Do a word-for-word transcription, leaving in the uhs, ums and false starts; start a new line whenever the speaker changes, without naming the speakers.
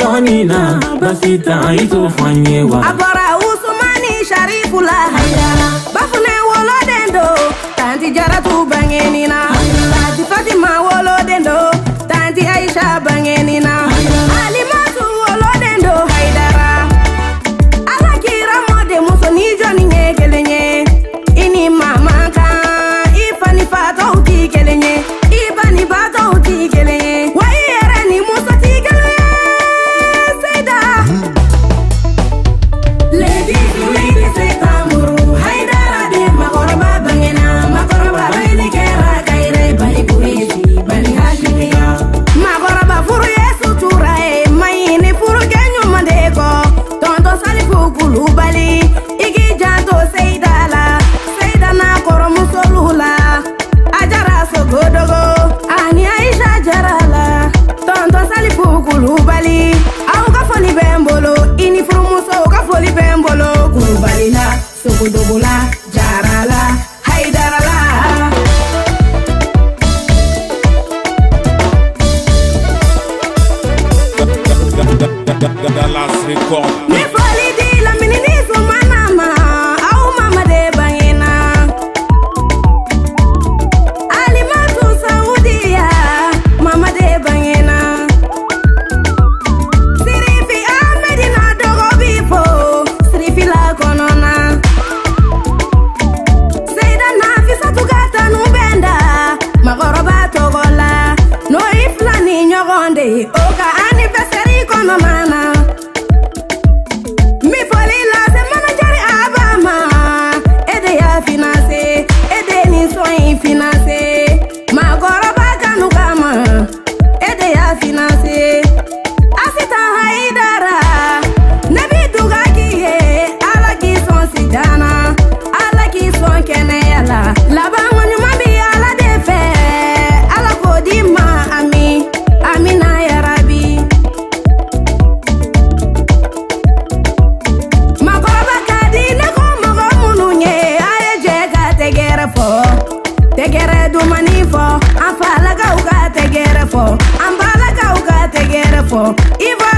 Bonina, Basita, Ito Fanyewa.
Abora Usumani Sharifula Haidara. Bafune Wolo Dendo, Tanti Jaratu Bangenina. Tanti Fatima Wolo Dendo, Tanti Aisha Bangenina. Alimatu Wolo Dendo Haidara. Alakira Mode Musoni Johnny Kelenye. Ini Mama Ka, Ifani Fato Uti Kelenye. Ibani Bato Uti Kelenye. Wayere ni Musati Kelenye. Dobola, jarala, haidarala.
Dallas record.
Mi foli di la minini su manama, au mama de bangina. Alimatu Saudia, mama de bangina. Sirifi Ahmedina dogo bifo, sirifi la konona. Oka anniversary kono mana. Mi foli la semana jari abama. Ede ya finance, ede ni soin finance. Ma goroba kanu kama. Ede ya finance. Asita haidara. Nabi duga kiye. Ala ki son sidana. Ala ki son kene yala. Laba ngoni mambi ala defe. Ala kodi ma ami. Amina ya Rabbi. Makoroba kadi ne ko mago mununye aye jega tegere fo tegere du mani fo afala ka uka tegere fo ambala ka uka tegere fo iva